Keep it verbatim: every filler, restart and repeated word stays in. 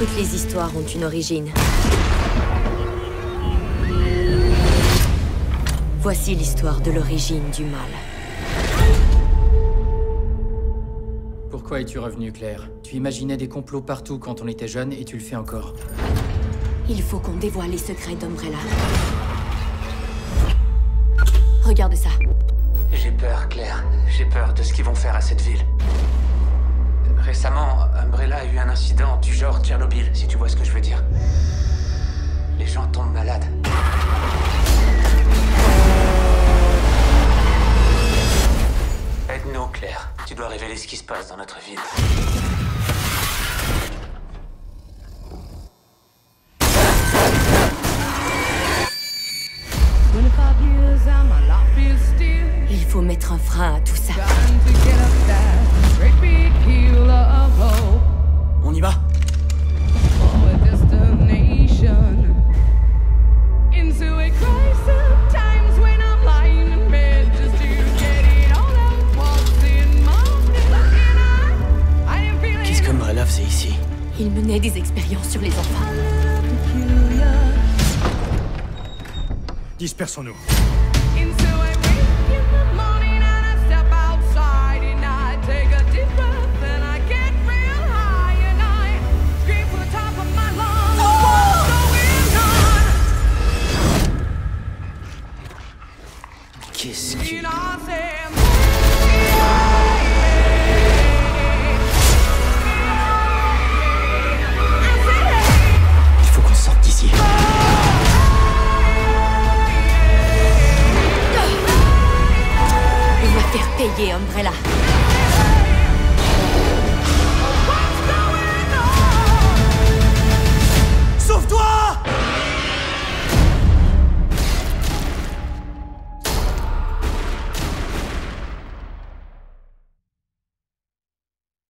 Toutes les histoires ont une origine. Voici l'histoire de l'origine du mal. Pourquoi es-tu revenu, Claire? Tu imaginais des complots partout quand on était jeune et tu le fais encore. Il faut qu'on dévoile les secrets d'Umbrella. Regarde ça. J'ai peur, Claire. J'ai peur de ce qu'ils vont faire à cette ville. Récemment, Umbrella a eu un incident du genre Tchernobyl, si tu vois ce que je veux dire. Les gens tombent malades. Aide-nous, Claire. Tu dois révéler ce qui se passe dans notre ville. Il faut mettre un frein à tout ça. On y va? Qu'est-ce qu'Umbrella faisait ici? Il menait des expériences sur les enfants. Dispersons-nous.